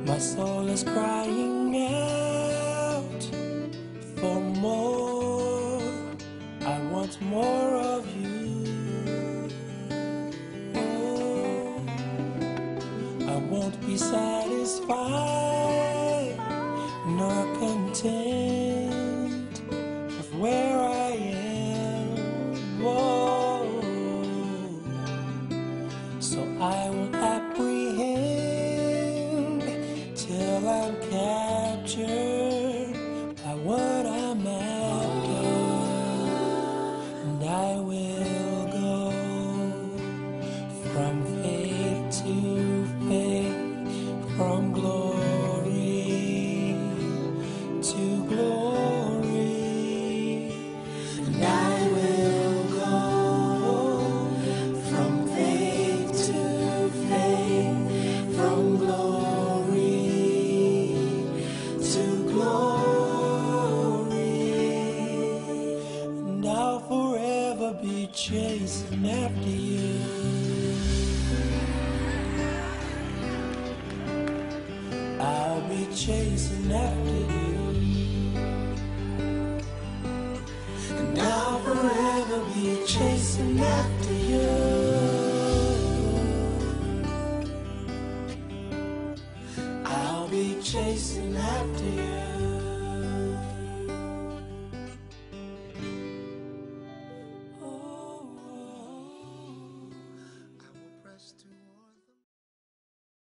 My soul is crying out for more. I want more of you. Oh, I won't be satisfied nor content with where I am. Oh, so I will apprehend till I'm captured by what I'm after, and I will go from faith to faith, from glory to glory, and I will go from faith to faith, from glory to glory, and I'll forever be chasing after you. I'll be chasing after you, and I'll forever be chasing after you. I'll be chasing after you.